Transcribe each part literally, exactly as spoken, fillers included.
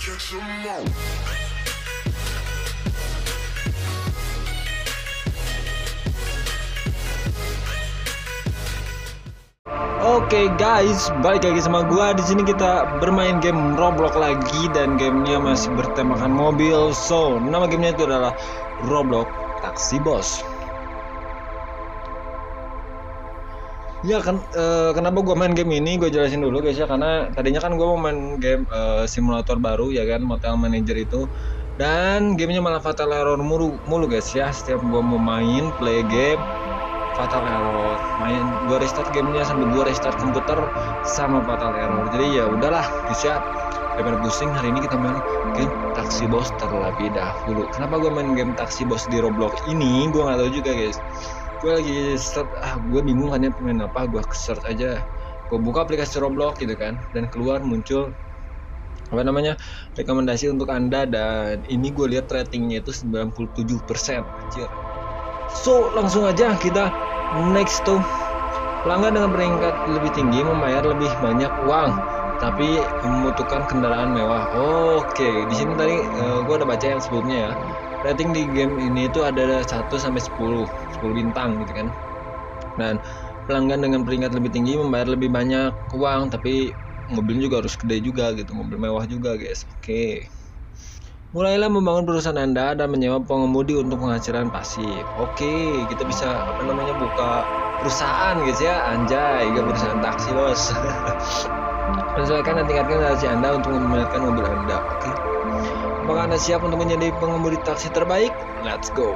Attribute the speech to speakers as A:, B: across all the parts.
A: Oke okay guys, balik lagi sama gua. Di sini kita bermain game Roblox lagi dan gamenya masih bertemakan mobil. So, nama gamenya itu adalah Roblox Taxi Boss. Ya kan, uh, kenapa gua main game ini? Gue jelasin dulu guys ya, karena tadinya kan gua mau main game uh, simulator baru ya kan, Motel Manager itu. Dan gamenya malah fatal error mulu, mulu guys ya. Setiap gua mau main play game fatal error, main gua restart gamenya sambil gua restart komputer sama fatal error. Jadi ya udahlah guys ya, daripada pusing, hari ini kita main game Taxi Boss terlebih dahulu. Kenapa gua main game Taxi Boss di Roblox ini? Gua nggak tahu juga guys. Gue lagi search, ah gue bingung kan ya main apa. Gue search aja, gue buka aplikasi Roblox gitu kan, dan keluar muncul apa namanya rekomendasi untuk anda, dan ini gue lihat ratingnya itu sembilan puluh tujuh persen. Anjir. So langsung aja kita next tuh. Pelanggan dengan peringkat lebih tinggi membayar lebih banyak uang tapi membutuhkan kendaraan mewah. Oke, di sini tadi uh, gue udah baca yang sebelumnya ya. Rating di game ini itu ada satu sampai sepuluh, sepuluh bintang gitu kan. Dan pelanggan dengan peringkat lebih tinggi membayar lebih banyak uang tapi mobilnya juga harus gede juga gitu, mobil mewah juga guys. Oke. Mulailah membangun perusahaan Anda dan menyewa pengemudi untuk penghasilan pasif. Oke, kita bisa apa namanya buka perusahaan guys ya. Anjay, gak perusahaan taksi bos. Menyesuaikan dan tingkatkan relasi Anda untuk memanfaatkan mobil Anda. Oke. Apakah Anda siap untuk menjadi pengemudi taksi terbaik? Let's go.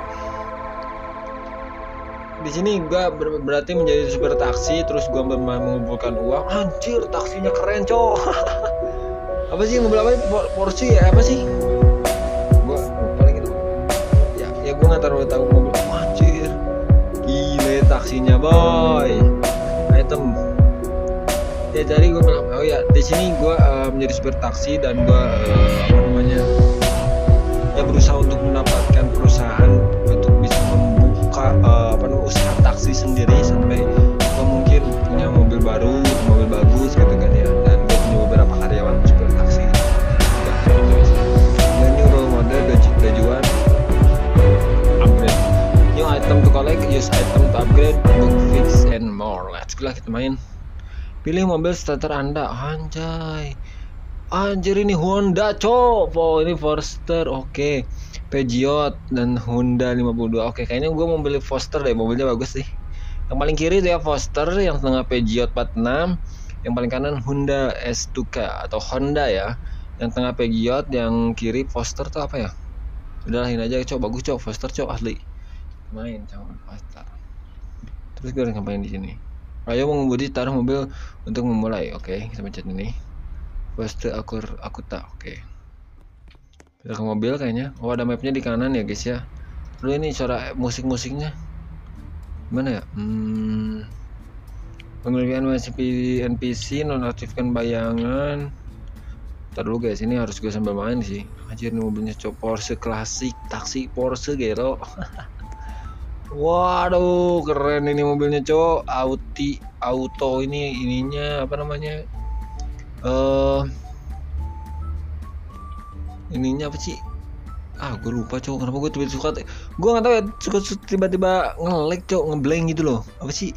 A: Di sini gua ber berarti menjadi supir taksi, terus gua mengumpulkan uang. Anjir, taksinya keren, cowok. Apa sih mobil apa? Porsche ya apa sih? Gua lupa lagi tuh. Ya, ya gua nggak terlalu tahu mobil. Oh, anjir. Gile taksinya, boy. Item. Ya jadi gue bilang, oh ya di sini gue uh, menjadi supir taksi dan gue uh, apa namanya ya berusaha untuk mendapatkan perusahaan untuk bisa membuka uh, apa namanya usaha taksi sendiri sampai gue mungkin punya mobil baru, mobil bagus gitu kan ya, dan gue punya beberapa karyawan supir taksi. Ya, dan new role model tujuan upgrade, new item to collect, use item to upgrade, book fix and more. Let's go lah kita main. Pilih mobil starter Anda. Anjay. Anjir ini Honda, cop. Oh, ini Forester. Oke. Peugeot dan Honda lima puluh dua. Oke, kayaknya gue mau beli Forester deh, mobilnya bagus sih. Yang paling kiri dia Forester, yang tengah Peugeot empat puluh enam, yang paling kanan Honda S dua K atau Honda ya. Yang tengah Peugeot, yang kiri Forester tuh apa ya? Udah ini aja, cop. Bagus, cop. Forester, cop, asli. Main sama Forester. Terus gue ngapain di sini? Ayo mengemudi, taruh mobil untuk memulai. Oke, kita pencet ini. First aku aku tak. Oke. Kita ke mobil kayaknya. Oh, ada mapnya di kanan ya guys ya. Lalu ini suara musik-musiknya gimana ya? Hmm. Pemilihan N P C, nonaktifkan bayangan. Ntar dulu guys, ini harus gue sambil main sih. Anjir, ini mobilnya cok Porsche klasik, taksi Porsche gelo. Waduh, keren ini mobilnya, cok. Auti, auto ini ininya apa namanya? Eh, uh, ininya apa sih? Ah, gue lupa, cok. Kenapa gue tiba-tiba suka? Gue nggak tahu ya, suka tiba-tiba nge-lag, cok, ngeblank gitu loh. Apa sih?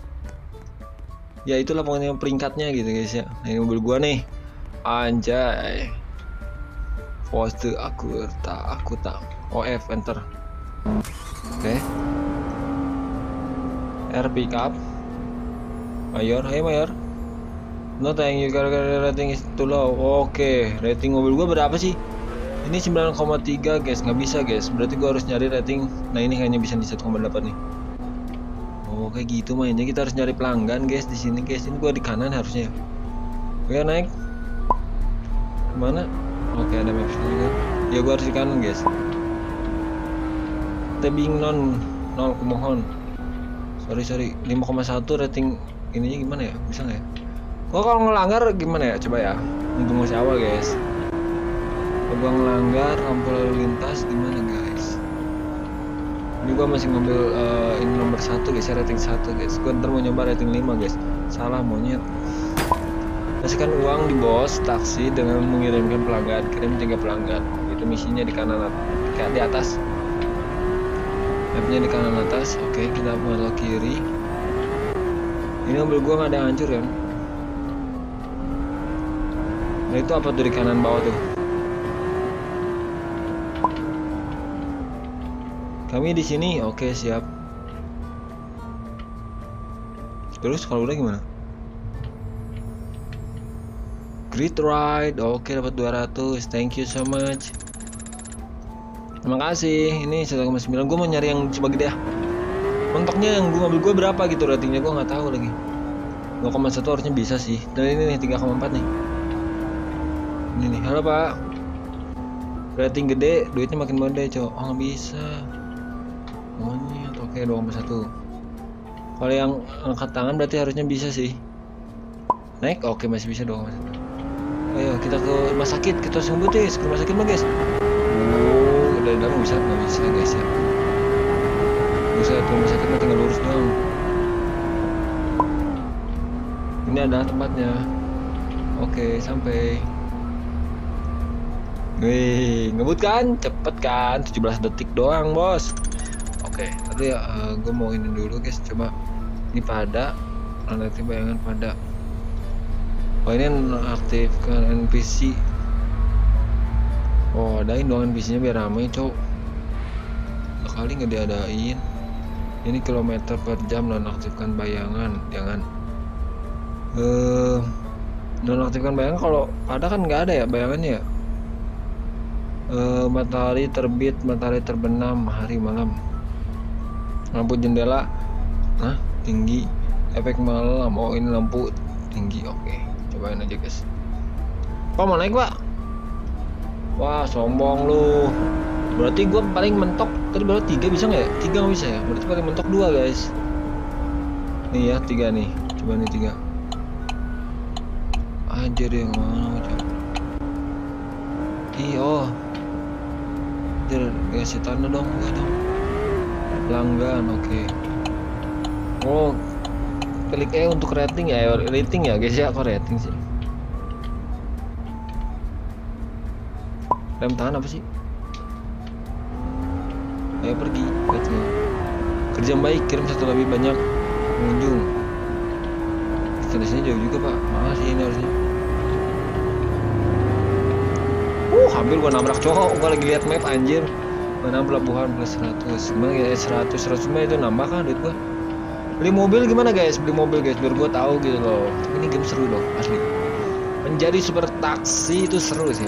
A: Ya itulah pokoknya peringkatnya gitu guys ya. Nah, ini mobil gua nih. Anjay. Poste aku tak, aku tak. O F enter. Oke. Okay. R pickup. Mayor, hey mayor. No thank you, gara-gara rating is too low. Oke, okay. Rating mobil gua berapa sih? Ini sembilan koma tiga guys, nggak bisa guys. Berarti gua harus nyari rating. Nah ini kayaknya bisa di satu koma delapan nih. Oh kayak gitu mainnya, kita harus nyari pelanggan guys di sini guys. Ini gua di kanan harusnya. Oke naik. Kemana? Oke ada map juga. Ya gua harus di kanan guys. Tebing non nol kumohon. Sorry sorry lima koma satu rating ininya gimana ya? Bisa nggak ya? Gua kalau ngelanggar gimana ya? Coba ya. Untuk masih awal guys. Kalau gua ngelanggar lampu lalu lintas gimana guys? Ini gua masih ngambil uh, ini nomor satu guys, rating satu guys. Gua ntar mau nyoba rating lima guys. Salah monyet. Kasihkan uang di bos taksi dengan mengirimkan pelanggan. Kirim tiga pelanggan. Itu misinya di kanan kayak di atas. Mapnya di kanan atas. Oke, kita belok kiri. Ini mobil gua nggak ada yang hancur kan? Nah itu apa tuh di kanan bawah tuh? Kami di sini. Oke, siap. Terus kalau udah gimana? Great ride. Oke, dapat dua ratus. Thank you so much. Terima kasih. Ini satu koma sembilan. Gue mau nyari yang coba gede ya. Mentoknya yang gue mobil gue berapa gitu ratingnya, gue nggak tahu lagi. dua koma satu harusnya bisa sih. Dan ini nih tiga koma empat nih. Ini nih. Halo Pak. Rating gede, duitnya makin gede, cowok. Oh nggak bisa. Monyet. Oke, dua koma satu. Kalau yang angkat tangan berarti harusnya bisa sih. Naik. Oke, masih bisa dua koma satu. Ayo kita ke rumah sakit, kita harus ngebutis ke rumah sakit mah guys. Oh, dari dalam bisa nggak bisa guys ya? Bisa ke rumah sakit mah tinggal lurus doang. Ini ada tempatnya. Oke, sampai. Wih, ngebut kan? Cepet kan? tujuh belas detik doang bos. Oke, tapi ya uh, gue mau ini dulu guys. Coba ini pada nanti bayangan pada. Oh ini aktifkan N P C. Oh adain dong N P C nya biar ramai cowok. Kali nggak diadain. Ini kilometer per jam, nonaktifkan bayangan. Jangan eh nonaktifkan bayangan. Kalau pada kan nggak ada ya bayangannya ya. Eh, matahari terbit, matahari terbenam, hari malam. Lampu jendela nah tinggi, efek malam. Oh ini lampu tinggi. Oke, cobain aja guys. Pak mau naik Pak? Wah sombong lu. Berarti gua paling mentok tadi baru tiga, bisa nggak ya? Tiga nggak bisa ya? Berarti paling mentok dua guys. Nih ya tiga nih. Coba nih tiga. Anjir yang mana coba. Ih oh. Anjir kasih tanda dong gua dong. Pelanggan oke. Okay. Oh klik E untuk rating ya, rating ya guys ya. Kok rating sih? Rem tangan apa sih? Ayo pergi, gitu. Kerja baik, kirim satu lebih banyak pengunjung. Destinasinya jauh juga pak, mana sih ini harusnya? Uh, hampir gua nabrak cowok. Gua lagi lihat map anjir. Mana pelabuhan plus seratus. Gimana guys? seratus seratus itu nambah kan duit gua? Beli mobil gimana guys? Beli mobil guys biar gua tahu gitu loh. Tapi ini game seru loh, asli. Menjadi super taksi itu seru sih.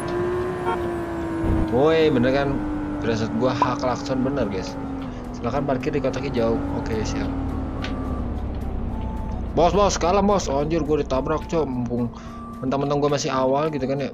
A: Woi bener kan, berasal gua hak klakson bener guys. Silahkan parkir di kotak hijau. Oke siap. Bos bos kalah bos. Oh, anjir gua ditabrak cok. Mumpung mentang-mentang gua masih awal gitu kan ya.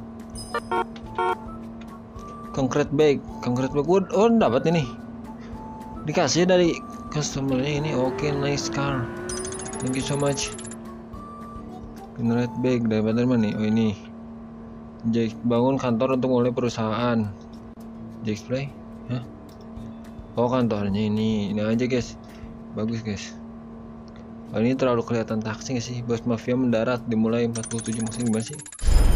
A: Concrete bag, concrete bag gua oh dapat ini. Dikasih dari customernya ini. Oke nice car. Thank you so much. Concrete bag dari mana nih? Oh ini. Jack bangun kantor untuk mulai perusahaan. Jack Play, hah? Oh kantornya ini, ini aja guys, bagus guys. Oh, ini terlalu kelihatan taksi nggak sih? Bos mafia mendarat dimulai empat puluh tujuh musim gimana sih?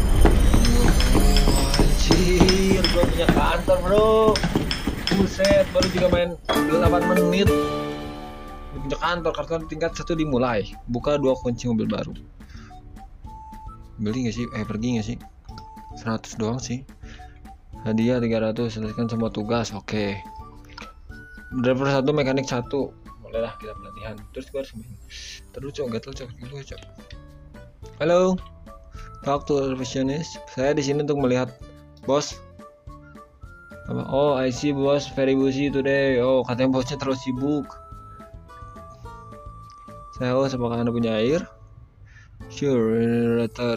A: Oh, anjir, gua punya kantor bro. Buset, baru juga main delapan menit. Gua punya kantor, kantor tingkat satu dimulai. Buka dua kunci mobil baru. Beli nggak sih? Eh pergi nggak sih? seratus doang sih. Hadiah tiga ratus, selesaikan semua tugas. Oke. Driver satu, mekanik satu. Bolehlah kita pelatihan. Terus gue harus terus cok, gatel cok dulu cok. Halo. Talk to receptionist. Saya di sini untuk melihat bos. Apa? Oh, I see bos very busy today. Oh, katanya bosnya terlalu sibuk. Saya host, apakah Anda punya air? Sure, generator.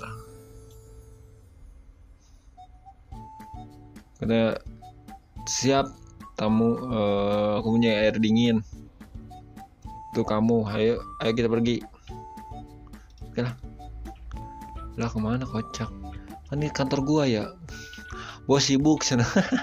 A: Karena siap tamu, uh, aku punya air dingin tuh kamu, ayo ayo kita pergi. Oke lah lah kemana kocak kan ini kantor gua ya bos sibuk sana.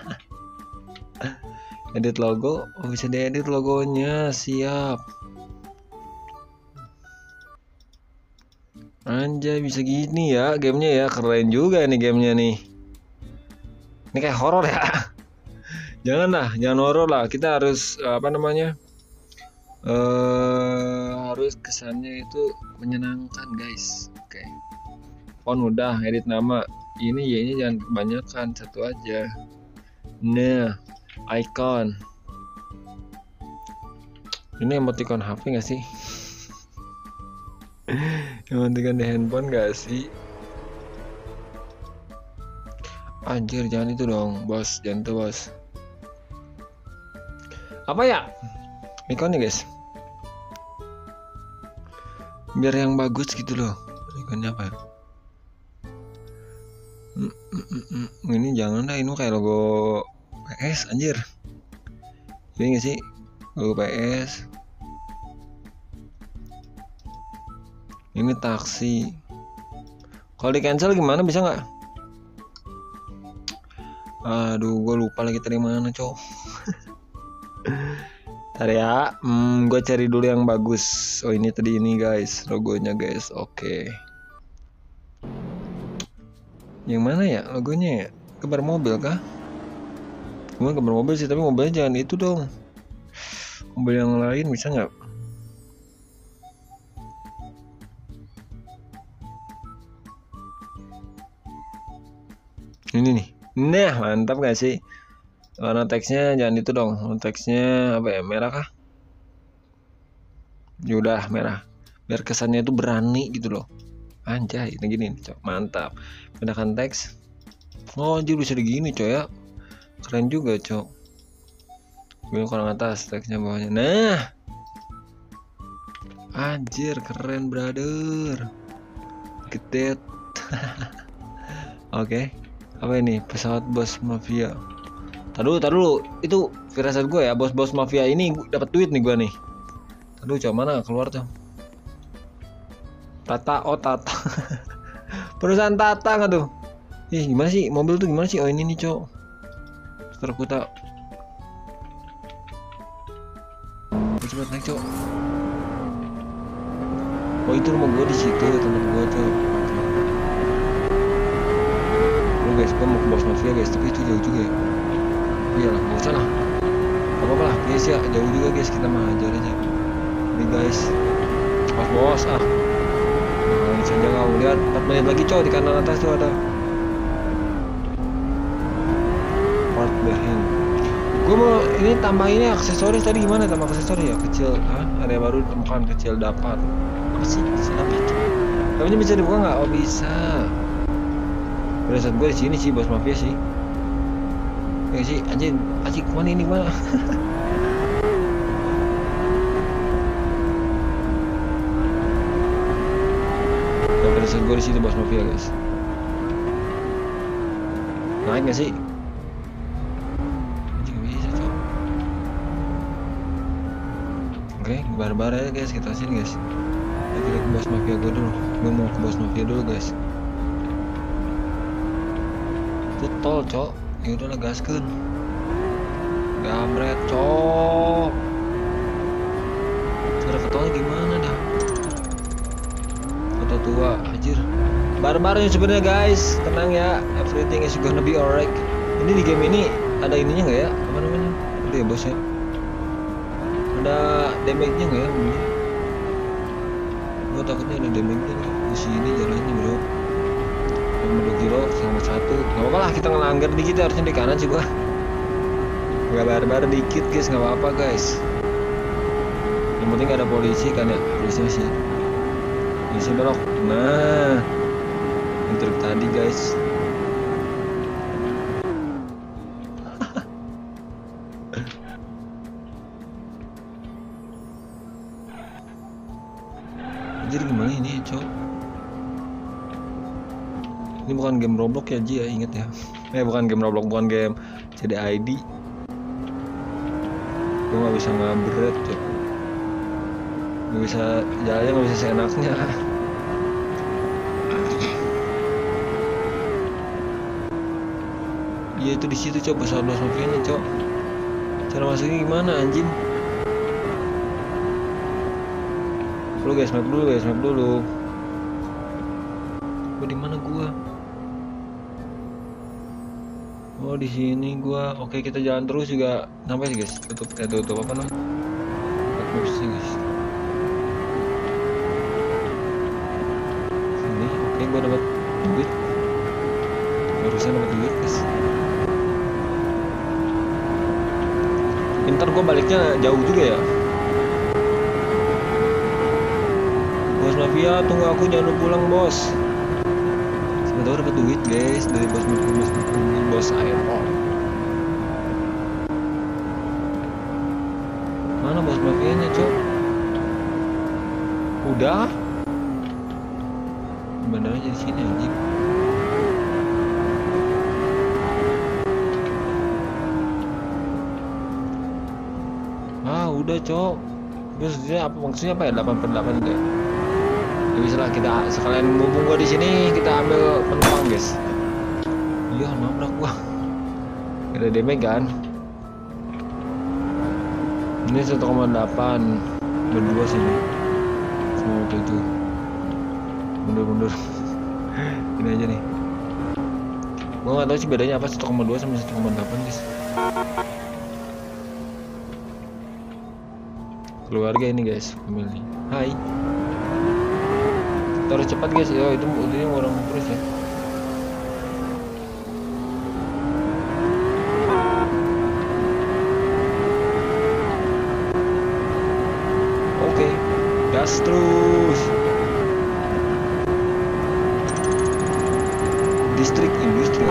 A: Edit logo, oh bisa diedit logonya, siap. Anjay, bisa gini ya gamenya ya. Keren juga nih gamenya nih. Ini kayak horor ya. Jangan lah, jangan horor lah. Kita harus apa namanya? Eh harus kesannya itu menyenangkan guys. Oke. Okay. Font udah, edit nama. Ini ya ini jangan kebanyakan, satu aja. Nah, icon. Ini emoticon H P nggak sih? Emoticon di handphone nggak sih? Anjir, jangan itu dong, bos. Jangan itu, bos. Apa ya? Ikonnya, guys. Biar yang bagus gitu loh. Ikonnya apa ya? Mm, mm, mm, mm. Ini jangan dah, ini kayak logo P S, anjir. Ini nggak sih? Logo P S. Ini taksi. Kalau di cancel gimana, bisa nggak? Aduh, gue lupa lagi tadi mana, cowok. Ntar ya, hmm, gue cari dulu yang bagus. Oh ini tadi ini guys, logonya guys. Oke. Okay. Yang mana ya logonya ya? Gambar mobil kah? Gue gambar mobil sih, tapi mobilnya jangan itu dong. Mobil yang lain bisa nggak? Ini nih. Nah, mantap gak sih? Warna teksnya jangan itu dong. Warna teksnya apa ya? Merah kah? Yaudah merah. Biar kesannya itu berani gitu loh. Anjay, ini gini nih, cok. Mantap. Pindahkan teks. Oh, anjir bisa digini, cok ya. Keren juga, cok. Gue kurang atas, teksnya bawahnya. Nah. Anjir, keren, brother. Gede. Oke. Okay. Apa ini? Pesawat bos mafia. Taduh, taduh, itu firasat gue ya, bos-bos mafia ini dapat duit nih gue nih. Taduh, coba mana keluar tuh? Tata, oh Tata. Perusahaan Tata nggak tuh? Ih, gimana sih mobil tuh gimana sih? Oh ini nih, cok. Terkuta. Coba naik, cok. Oh itu rumah gue di situ, tempat gue tuh. Lu guys, gue mau ke bos mafia guys, tapi itu jauh juga ya. Iyalah, nggak usah lah. Gak apa-apa lah, guys ya, jauh juga guys, kita mah ajar aja. Ini guys, pas bos ah. Nah, ini saja kau lihat, empat menit lagi cowok di kanan atas tuh ada. Part behind. Gue mau ini tambah ini aksesoris tadi gimana tambah aksesoris ya kecil, ah area baru ditemukan kecil dapat. Apa sih bisa dapat? Tapi ini bisa dibuka nggak? Oh bisa. Pada saat gue di sini sih bos mafia sih. Ya sih, anjing, anjing kemana ini kemana? Ya, pada saat gue di situ bos mafia guys. Naik nggak sih? Anjing bisa cok. Oke, barbar aja guys, kita sini guys. Kita ke bos mafia gue dulu. Gue mau ke bos mafia dulu guys. Itu tol cok. Ya udah lah gaskeun. Gambret cok. Cara ketolnya gimana dah? Foto tua anjir. Barbarnya sebenarnya guys. Tenang ya. Everything is gonna be alright. Ini di game ini ada ininya nggak ya? Apa namanya? Ada ya bos ya? Ada damage-nya nggak ya? Gue takutnya ada damage-nya nih. Di sini jalannya bro. dua kilo sama satu, nggak apa-apa lah kita ngelanggar dikit harusnya di kanan sih gua. Nggak barbar dikit guys, nggak apa-apa guys. Yang penting ada polisi kan ya, harusnya sih. Polisi belok. Nah, untuk tadi guys. Anjir gimana ini cok? Ini bukan game Roblox ya Ji ya, inget ya. Eh bukan game Roblox, bukan game C D I D. Gue gak bisa ngabret cok. Gak bisa, jalannya gak bisa seenaknya. Iya itu di situ cok, pesawat bos mafianya cok. Cara masuknya gimana anjing? Dulu guys, map dulu guys, map dulu. Coba di mana gua? Oh di sini gua. Oke kita jalan terus juga sampai sih guys. Tutup eh tutup apa namanya? Terus guys. Sini. Oke gua dapat duit. Harusnya dapat duit guys. Ntar gua baliknya jauh juga ya. Bos mafia tunggu aku, jangan pulang bos. Sebentar dapat duit guys dari bos bos bos airport. Mana bos mafianya cok? Udah? Bandaranya di sini anjing. Ah udah cok. Terus dia apa maksudnya apa ya delapan per delapan gitu ya? Ya bisa lah kita sekalian mumpung gua di sini kita ambil penumpang guys. Iya nabrak gua. Ada damage kan? Ini satu koma delapan berdua sini. Semua itu. Mundur-mundur. Ini aja nih. Gua nggak tahu sih bedanya apa satu koma dua sama satu koma delapan guys. Keluarga ini guys, family. Hai. Kita harus cepat guys. Yo itu udah orang terus ya. Oke, gas terus. Distrik industri.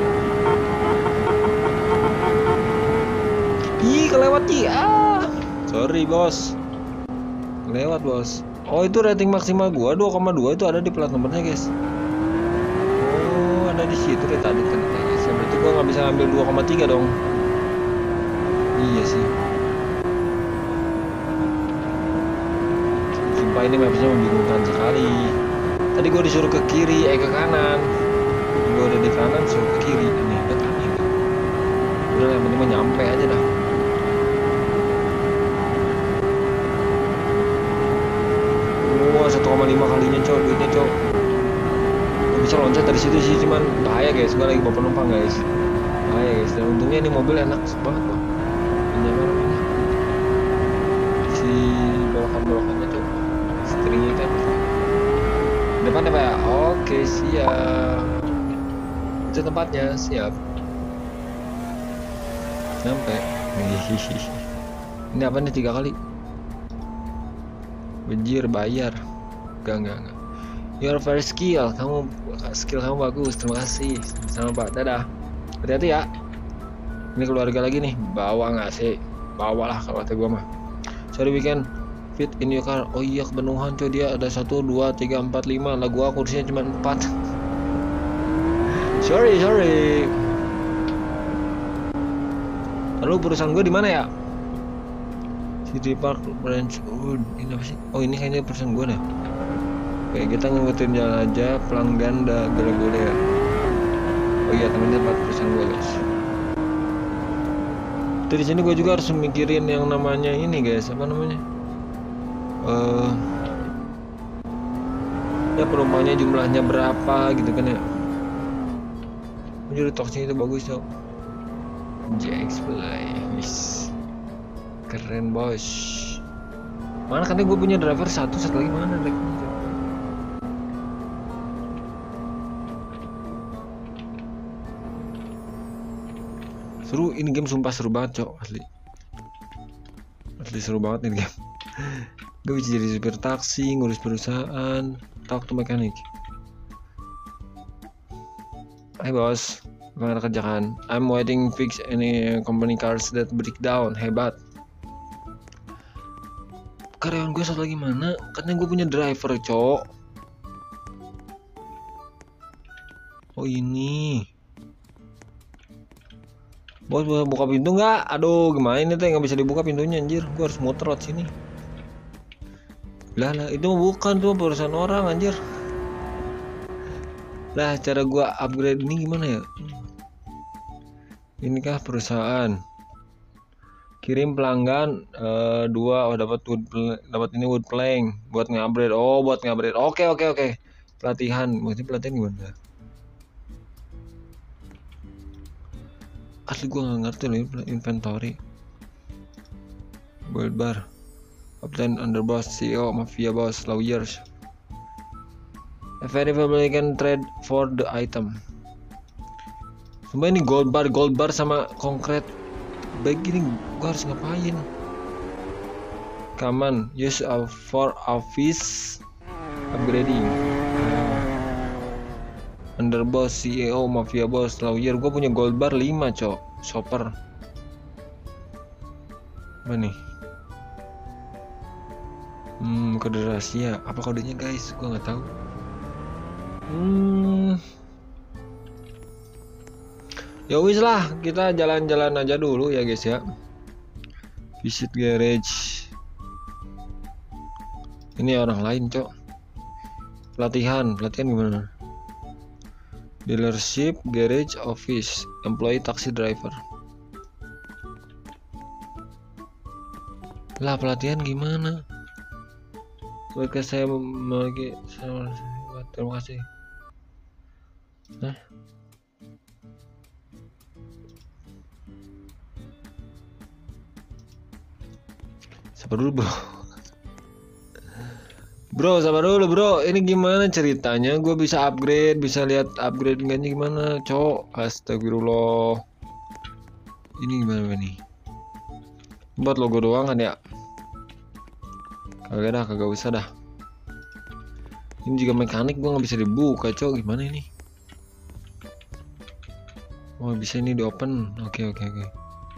A: Ih kelewat Ci. Ah. Sorry bos. Kelewat bos. Oh itu rating maksimal gua dua koma dua itu ada di plat nomornya guys. Oh ada di situ deh tadi kan guys. Berarti gua nggak bisa ambil dua koma tiga dong. Iya sih. Sumpah ini mapsnya membingungkan sekali. Tadi gua disuruh ke kiri, eh ke kanan. Gua udah di kanan, suruh ke kiri. Ini ke kanan. Udah yang penting mah nyampe aja dah. satu koma lima kalinya cok duitnya cok. Gak bisa loncat dari situ sih, cuman bahaya guys. Gue lagi bawa penumpang guys, bahaya guys. Dan untungnya ini mobil enak banget loh, ini apa namanya si belokan-belokannya cok, setirnya itu depan apa ya? Oke siap, itu tempatnya siap. Sampai ini apa nih tiga kali benjir bayar. Enggak, enggak, enggak. You are very skill. Kamu skill kamu bagus. Terima kasih. Sama Pak. Dadah. Hati-hati ya. Ini keluarga lagi nih. Bawa nggak sih? Bawalah kalau kata gua mah. Sorry we can fit in your car. Oh iya kepenuhan coy, dia ada satu dua tiga empat lima. Lah gua kursinya cuma empat. Sorry sorry. Lalu perusahaan gua di mana ya? City Park Branch. Oh ini apa sih? Oh ini kayaknya perusahaan gua nih. Oke kita ngikutin jalan aja. Pelanggan dah gede-gede ya. Oh iya temen tempat perusahaan gua guys. Dari sini gua juga harus mikirin yang namanya ini guys. Apa namanya? Uh, ya penumpangnya jumlahnya berapa gitu kan ya. Jadi toksnya itu bagus ya. Jax Play. Keren bos. Mana katanya gue punya driver satu, satu lagi mana drivernya? Seru ini game, sumpah seru banget cok, asli. Asli seru banget ini game. Gue bisa jadi supir taksi, ngurus perusahaan, talk to mechanic. Hai bos, apa yang kerjakan? I'm waiting fix any company cars that break down. Hebat. Karyawan gue satu lagi mana? Katanya gue punya driver cok. Oh ini. Bos buka pintu nggak? Aduh gimana ini teh nggak bisa dibuka pintunya anjir. Gue harus muter lewat sini. Lah lah itu bukan tuh perusahaan orang anjir. Lah cara gue upgrade ini gimana ya? Inikah perusahaan? Kirim pelanggan uh, dua. Oh dapat wood dapat ini wood plank buat ngupgrade. Oh buat ngupgrade. Oke oke oke. pelatihan, maksudnya pelatihan gimana? Asli gue nggak ngerti loh inventory. Gold bar, Captain, underboss, C E O, mafia boss, lawyers. A very family can trade for the item. Sumpah ini gold bar, gold bar sama konkret. Baik gini, gue harus ngapain? Come on, use uh, for office upgrading. Uh, underboss, C E O, mafia boss, lawyer. Gue punya gold bar lima cok. Shopper. Apa nih? Hmm, kode rahasia. Apa kodenya guys? Gue nggak tahu. Hmm. Ya wis lah, kita jalan-jalan aja dulu ya guys ya. Visit garage. Ini orang lain cok. Pelatihan, pelatihan gimana? Dealership, garage, office, employee, taxi driver. Lah pelatihan gimana? Mereka saya memiliki, terima kasih. Nah. Sabar dulu bro. Bro sabar dulu bro. Ini gimana ceritanya? Gue bisa upgrade, bisa lihat upgrade enggaknya gimana, cok? Astagfirullah. Ini gimana nih? Buat logo doang kan ya? Kagak dah, kagak usah dah. Ini juga mekanik, gue nggak bisa dibuka, cok. Gimana ini? Oh bisa ini di open. Oke oke oke.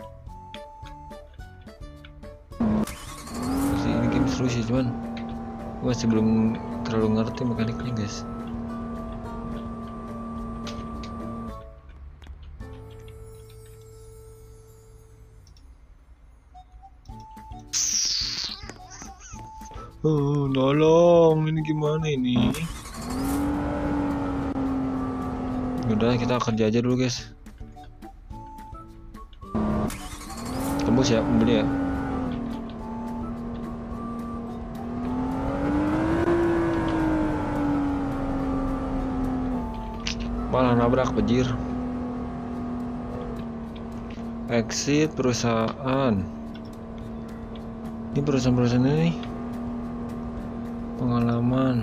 A: Ini game seru sih cuman gue masih belum terlalu ngerti mekaniknya guys. Oh nolong, ini gimana ini? Udah kita kerja aja dulu guys. Tembus ya beli ya. Malah nabrak pejir. Exit perusahaan. Ini perusahaan-perusahaan ini pengalaman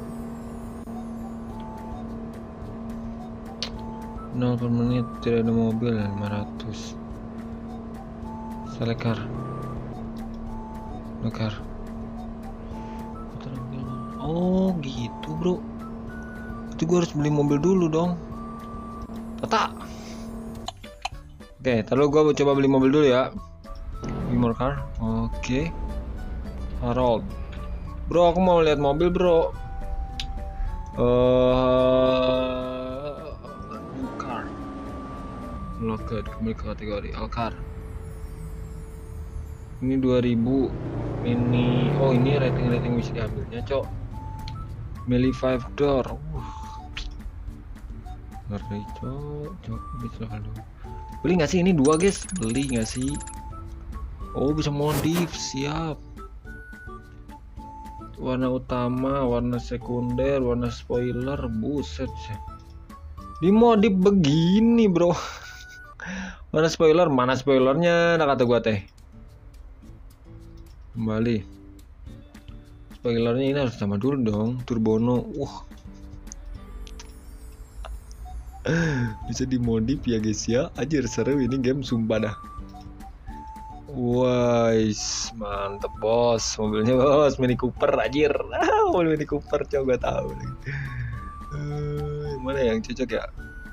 A: nol per menit, tidak ada mobil. Lima ratus. Selekar Lekar. Oh gitu bro. Itu gue harus beli mobil dulu dong. Tata. Oke, lalu gue coba beli mobil dulu ya. Beli more car. Oke. Harold. Bro, aku mau lihat mobil bro. Uh, car. Locked, kembali ke kategori Alcar. Ini dua ribu. Ini oh ini rating-rating bisa diambilnya, cok. Meli five door. Uh. Ngeri, cok. Cok, bisa dulu. Beli nggak sih ini dua, guys? Beli nggak sih? Oh, bisa modif, siap. Warna utama, warna sekunder, warna spoiler, buset sih. Dimodif begini, bro. Warna spoiler, mana spoilernya? Nah kata gua teh. Kembali. Spoilernya ini harus sama dulu dong, turbono. Wah. Bisa dimodif ya guys ya. Anjir seru ini game sumpah dah. Wais, mantep bos, mobilnya bos, Mini Cooper anjir. Ah, mobil Mini Cooper coba tahu. Uh, mana yang cocok ya?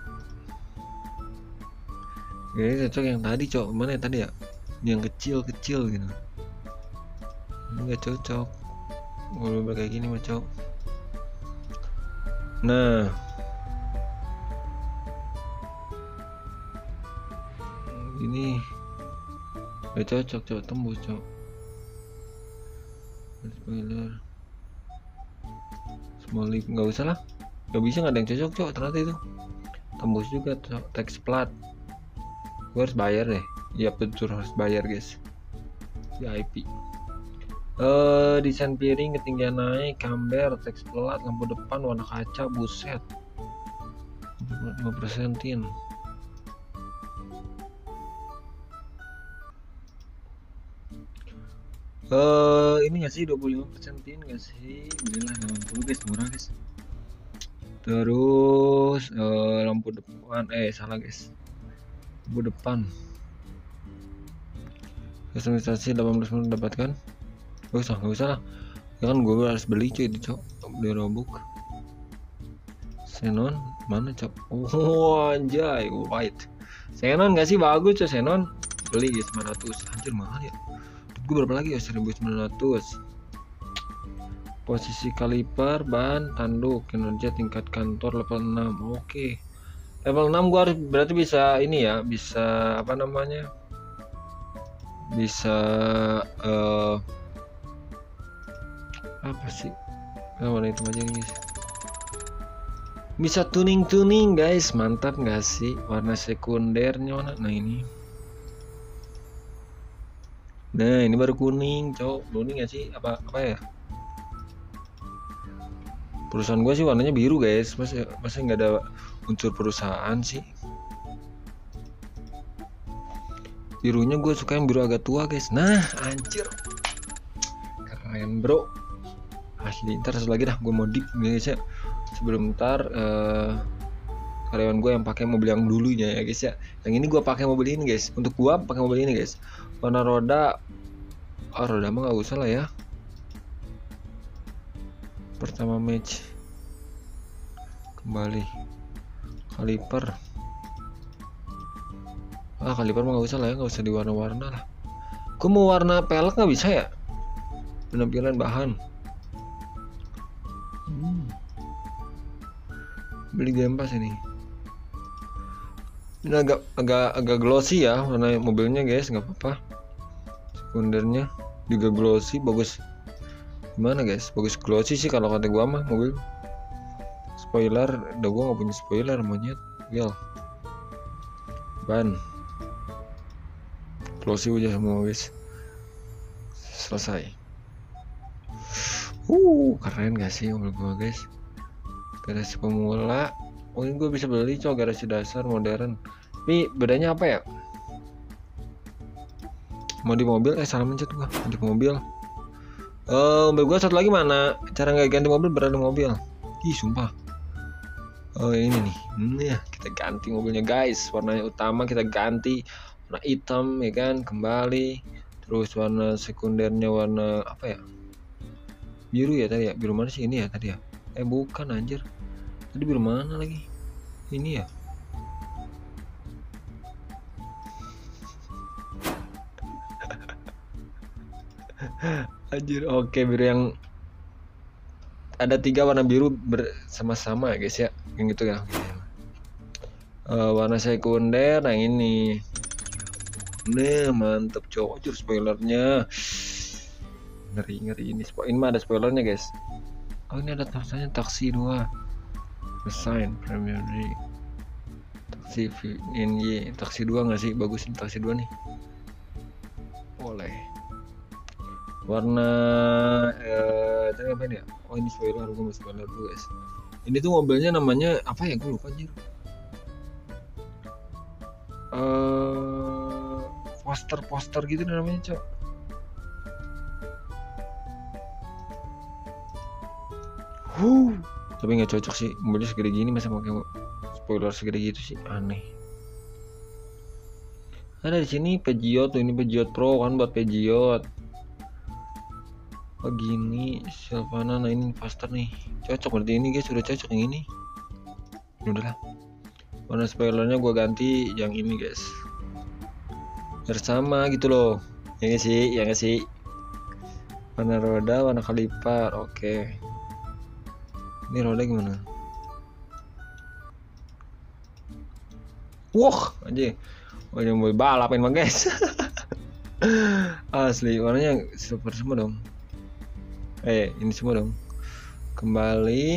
A: Kayaknya cocok yang tadi, cok. Mana yang tadi ya? Yang kecil-kecil gitu. Ini nggak cocok. Mobil kayak gini mah, cok. Nah. Ini gak cocok, cok, tembus, cok. Spoiler small lip, nggak usah lah, nggak bisa, nggak ada yang cocok, cok. Ternyata itu tembus juga, cok. Text plat, gue harus bayar deh. Iya betul, harus bayar guys. V I P Eh, desain piring, ketinggian naik, kamber, teks pelat, lampu depan, warna kaca, buset. lima persenin. Eh, ini nggak sih dua puluh lima persenin nggak sih? Belilah delapan puluh guys, murah guys. Terus eh, lampu depan, eh salah guys. Lampu depan. Customisasi delapan belas menit dapatkan. Gak usah, gak usah lah. Ya kan gue harus beli cuy itu cok. Beli robok. Xenon mana cok? Oh anjay, white. Xenon gak sih bagus cok Xenon. Beli guys sembilan ratus. Anjir mahal ya. Gue berapa lagi ya? seribu sembilan ratus. Posisi kaliper, ban, tanduk, kinerja tingkat kantor level enam. Oke. Level enam gue harus berarti bisa ini ya, bisa apa namanya? Bisa uh, apa sih? Nah, warna itu aja guys. Bisa tuning-tuning guys, mantap nggak sih? Warna sekundernya mana? Nah ini. Nah ini baru kuning, cowok. Kuning nggak sih? Apa apa ya? Perusahaan gue sih warnanya biru guys. Masa masa nggak ada unsur perusahaan sih? Birunya gue suka yang biru agak tua guys. Nah anjir, keren bro. Asli, ntar satu lagi dah gue modif guys ya. Sebelum ntar uh, karyawan gue yang pakai mobil yang dulunya ya guys ya. Yang ini gue pakai mobil ini guys. Untuk gue pakai mobil ini guys. Warna roda, oh roda mah gak usah lah ya. Pertama match, kembali kaliper. Ah kaliper mah gak usah lah ya, gak usah diwarna-warna lah. Gue mau warna pelek nggak bisa ya? Penampilan bahan. Hmm. Beli Game Pass ini. Ini agak agak agak glossy ya warna mobilnya guys, nggak apa-apa. Sekundernya juga glossy, bagus. Gimana guys? Bagus glossy sih kalau kata gua mah mobil. Spoiler, udah gua nggak punya spoiler monyet. Gel. Ban. Glossy aja semua guys. Selesai. Uh, keren gak sih mobil gua guys? Garasi pemula. Oh ini gue bisa beli cok, garasi dasar modern. Tapi bedanya apa ya? Mau di mobil, eh salah mencet gua. Di mobil. Eh uh, mobil gua satu lagi mana? Cara nggak ganti mobil berada di mobil. Ih sumpah. Oh ini nih. Hmm, ya kita ganti mobilnya guys. Warnanya utama kita ganti warna hitam ya kan, kembali. Terus warna sekundernya warna apa ya? Biru ya tadi ya. Biru mana sih ini ya tadi ya? Eh bukan anjir. Tadi biru mana lagi? Ini ya. Anjir, oke biru yang ada tiga warna biru bersama-sama guys ya, yang gitu ya. Uh, warna sekunder, nah ini. Nah mantep cowok, jur spoilernya. Ngeri ngeri ini. Ini mah ada spoilernya guys. Oh ini ada tulisannya taksi dua. Design primary. Taksi ini taksi dua nggak sih? Bagus nih taksi dua nih. Boleh. Warna eh tadi apa ini ya? Oh ini spoiler, gue mau spoiler dulu guys. Ini tuh mobilnya namanya apa ya? Gue lupa anjir. Eh poster-poster gitu namanya, Cok. Huh. Tapi nggak cocok sih, mobilnya segede gini masa pakai spoiler segede gitu sih, aneh. Ada di sini Peugeot tuh, ini Peugeot Pro kan buat Peugeot. Oh gini, Silvana, nah ini Faster nih, cocok berarti ini guys, sudah cocok yang ini. Udahlah, warna spoilernya gue ganti yang ini guys, biar sama gitu loh, ya nggak sih, ya nggak sih. Warna roda, warna kaliper, oke. Okay. Ini roda gimana? Wah, aja. Oh, yang mau balapin mah guys. Asli, warnanya silver semua dong. Eh, ini semua dong. Kembali.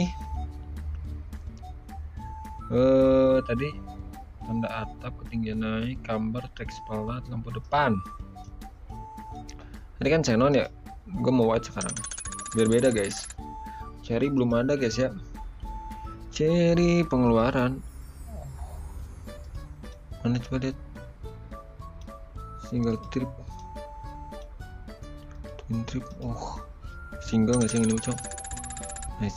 A: Eh, tadi tanda atap, ketinggian naik, kamber, teks pelat, lampu depan. Tadi kan xenon ya. Gue mau white sekarang biar beda guys. Cherry belum ada guys ya. Cherry pengeluaran mana coba lihat. Single trip, twin trip. Oh single nggak sih ini cok. Nice.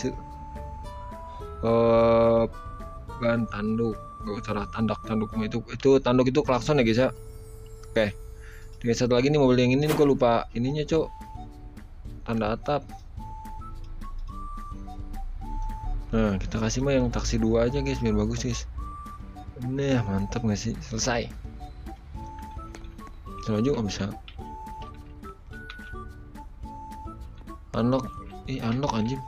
A: Uh, ban tanduk, gak salah, tandak tanduk itu itu tanduk itu klakson ya guys ya. Oke, okay. Satu lagi nih mobil yang ini gue lupa ininya cok, tanda atap. Nah kita kasih mah yang taksi dua aja guys biar bagus guys. Nah mantap nggak sih, selesai. Coba juga bisa unlock, ih unlock anjing.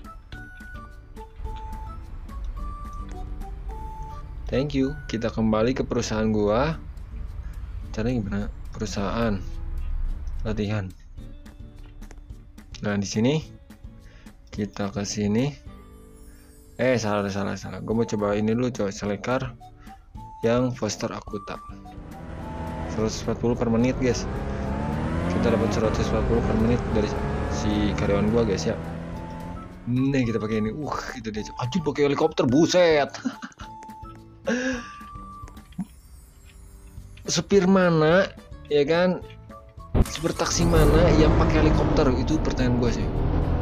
A: Thank you. Kita kembali ke perusahaan gua. Caranya gimana? Perusahaan latihan. Nah di sini kita ke sini. Eh salah salah salah. Gua mau coba ini dulu coba selekar yang Foster Akuta. seratus empat puluh per menit guys. Kita dapat seratus empat puluh per menit dari si karyawan gua guys ya. Nih kita pakai ini. Uh itu dia. Aduh pakai helikopter buset. Supir mana ya kan, supir taksi mana yang pakai helikopter, itu pertanyaan gue sih.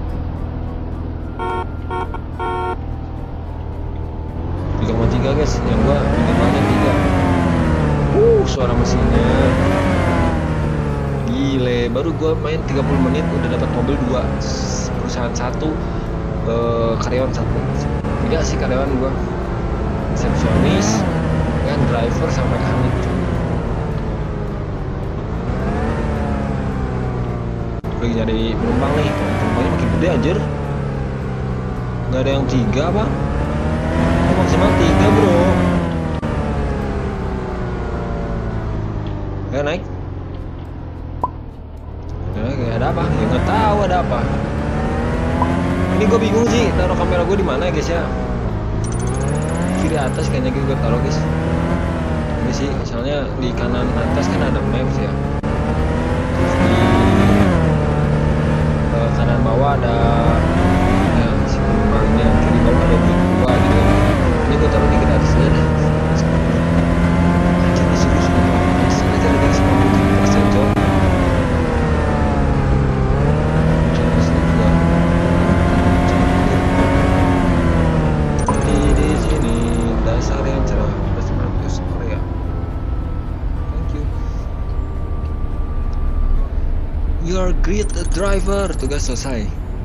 A: tiga koma tiga guys, yang gue minimalnya tiga. Uh suara mesinnya gile. Baru gue main tiga puluh menit udah dapat mobil dua, perusahaan satu, uh, karyawan satu. Tidak sih karyawan gue, resepsionis kan, driver sama mekanik. Lagi nyari penumpang nih, penumpangnya makin gede anjir. Nggak ada yang tiga bang, oh, maksimal tiga bro. Gak naik. Nah, gak ada apa? Ya nggak tahu ada apa. Ini gue bingung sih, taruh kamera gue di mana ya guys ya. Kiri atas kayaknya gue taruh guys. Ini sih, misalnya di kanan atas kan ada maps ya. Di uh, kanan bawah ada ya, si penumpangnya, kiri bawah ada dua gitu. Ini gue taruh di kiri atasnya deh. Anjir ini seru semua. Saya jadi dari sembilan puluh tujuh persen cok. Di sini dasar yang cerah. Korea. Thank you. You are great driver. Tugas selesai.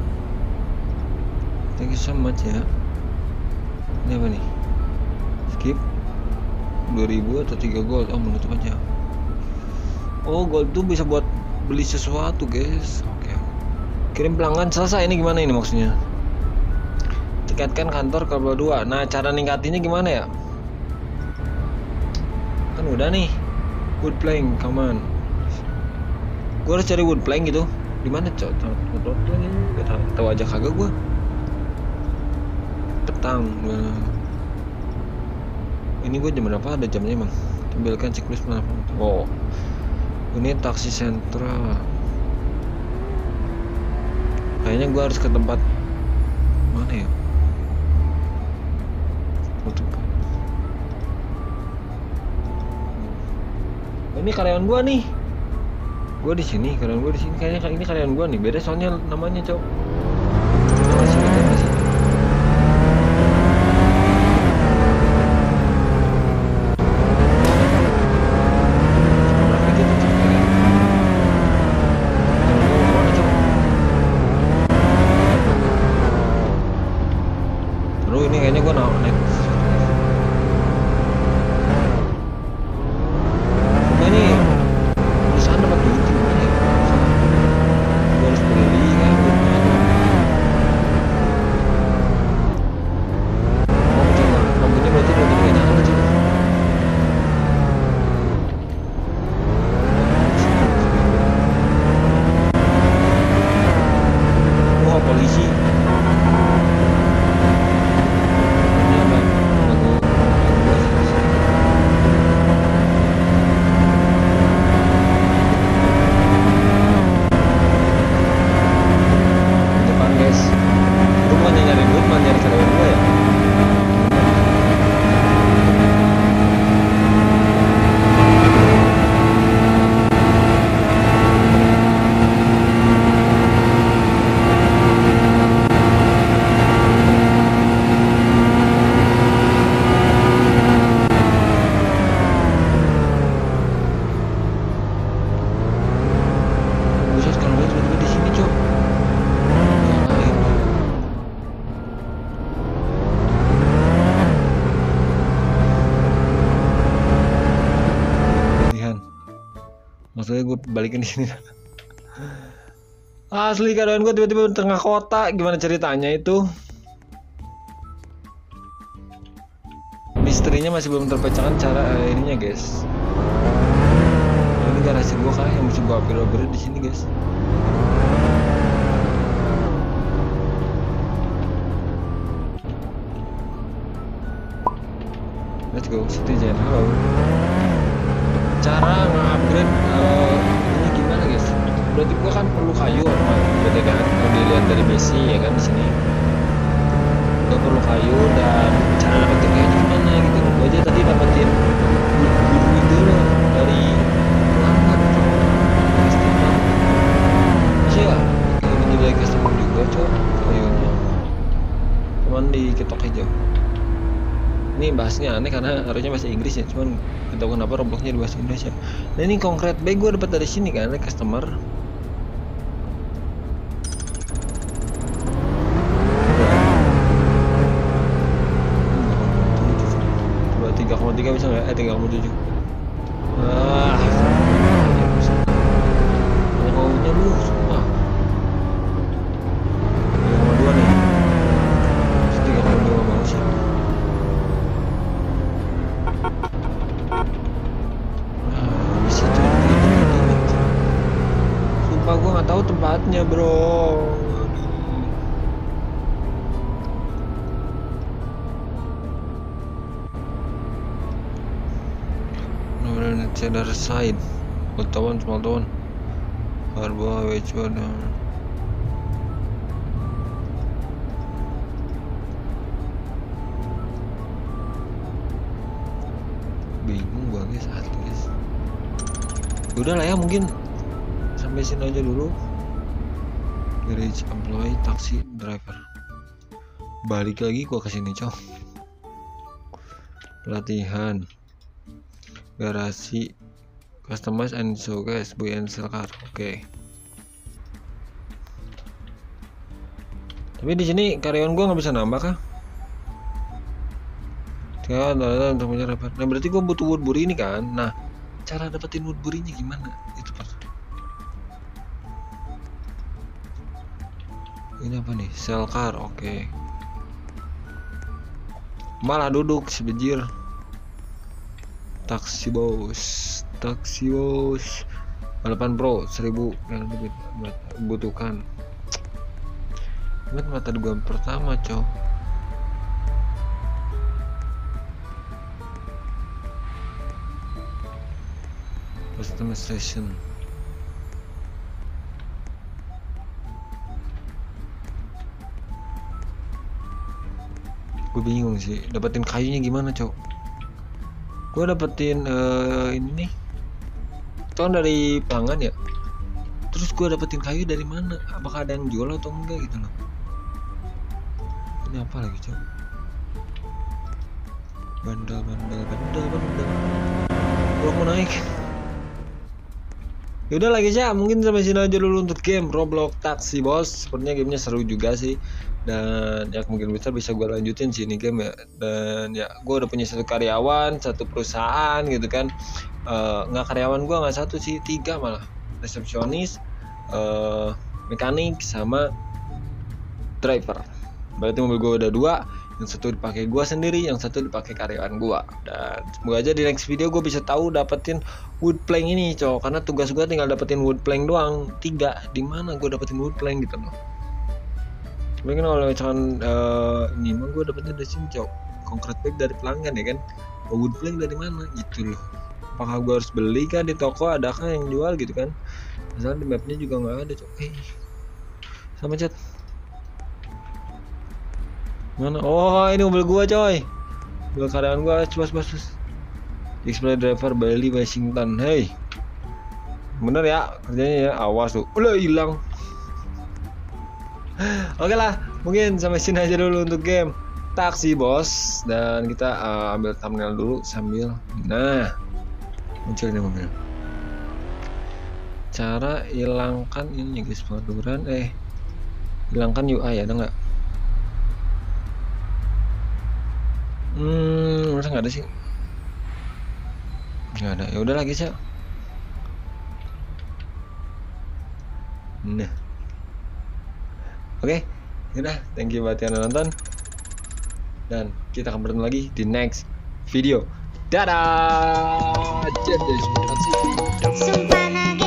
A: Thank you so much ya. Ini apa nih? Skip dua ribu atau tiga gold. Oh menutup aja. Oh gold tuh bisa buat beli sesuatu guys. Oke okay. Kirim pelanggan selesai. Ini gimana ini maksudnya? Tiketkan kantor kalau dua. Nah cara ningkatinnya gimana ya? Kan udah nih wood plank, come on. Gue harus cari wood plank gitu. Di mana cok? Wood plank ini gak tahu aja kagak gue. Petang. Nah. Ini gue jam berapa? Ada jamnya emang. Tampilkan siklus mana? Oh. Ini taksi sentral. Kayaknya gue harus ke tempat mana ya? Ini karyawan gua nih. Gua di sini, karyawan gua di sini. Kayaknya ini karyawan gua nih. Beda soalnya namanya, Cok. Masih beda masih. Terus ini kayaknya gua naik. Perusahaan dapat duit gimana ya? Gue harus beli kan, maksudnya gue balikin di sini. Asli keadaan gue tiba-tiba di tengah kota, gimana ceritanya itu? Misterinya masih belum terpecahkan cara uh, ininya guys. Ini garasi gue kan yang mesti gue upgrade di sini guys. Let's go, Citizen. Halo. Cara nge-upgrade uh, ini gimana guys? Berarti gua kan perlu kayu, berarti kan kalau dilihat dari besi ya kan di sini. Gua perlu kayu dan cara dapetin kayunya gimana gitu. Gua aja tadi dapetin bulu itu loh dari pelanggan customer. Masih ya? Kayak gitu dari customer juga cow kayunya. Cuman diketok aja. Ini bahasnya aneh karena harusnya bahasa Inggris ya, cuman gak tahu kenapa Robloxnya di bahasa Indonesia. Nah ini concrete bag gue dapat dari sini kan, dari customer. Coba tiga koma tiga bisa nggak? Eh tiga koma tujuh. Ah, maunya lu sumpah. tiga koma dua nih. tiga koma dua mau sih. Sumpah gue nggak tahu tempatnya bro. Nomor cedar side, old town, small town, Harbour, which one? Bingung gue guys, asli guys. Udah lah ya mungkin sampai sini aja dulu. Garage employee taxi driver. Balik lagi gua ke sini, cow. Pelatihan. Garasi customize and show guys, buy and sell car. Oke. Okay. Tapi di sini karyawan gua nggak bisa nambah kah? Ya, ada untuk punya driver. Nah, berarti gua butuh woodbury ini kan. Nah, cara dapetin woodbury-nya gimana? Itu per ini apa nih? Sell car, oke. Okay. Malah duduk sebejir. Taksi bos, taksi bos. Balapan pro seribu yang dibutuhkan. Ingat mata gua pertama, cow. Customization. Gue bingung sih dapetin kayunya gimana, cok. Gue dapetin uh, ini nih itu kan dari pelanggan ya, terus gue dapetin kayu dari mana? Apakah ada yang jual atau enggak gitu loh. Ini apa lagi, cok? Bandel bandel bandel bandel. Gue mau naik. Yaudah lagi ya, mungkin sampai sini aja dulu untuk game Roblox Taxi Boss. Sepertinya gamenya seru juga sih, dan ya mungkin besar bisa gue lanjutin sih ini game ya. Dan ya gue udah punya satu karyawan, satu perusahaan gitu kan. Uh, nggak karyawan gue nggak satu sih, tiga malah. Resepsionis, uh, mekanik, sama driver. Berarti mobil gue udah dua. Yang satu dipakai gue sendiri, yang satu dipakai karyawan gue. Dan semoga aja di next video gue bisa tahu dapetin wood plank ini, cowok. Karena tugas gue tinggal dapetin wood plank doang. Tiga, di mana gue dapetin wood plank gitu loh. Mungkin kalau misalkan uh, ini mah gue dapetnya dari sini, cowok. Concrete bag dari pelanggan ya kan. Wood plank dari mana gitu loh. Apakah gue harus beli kan di toko? Adakah yang jual gitu kan? Misalnya di mapnya juga nggak ada, cowok. Eh, sama chat. Mana? Oh, ini mobil gua, coy. Mobil karyawan gua, coba coba. Display driver Bailey Washington. Hey. Bener ya kerjanya ya. Awas tuh. Udah hilang. Oke lah, mungkin sampai sini aja dulu untuk game Taxi Boss, dan kita uh, ambil thumbnail dulu sambil nah muncul ini mobil. Cara hilangkan ini guys, pengaturan eh hilangkan U I ada nggak? Hmm, masa nggak ada sih? Nggak ada. Ya udah lagi sih. Nah, oke, okay. Udah, thank you buat yang nonton, dan kita akan bertemu lagi di next video. Dadah. Jadi,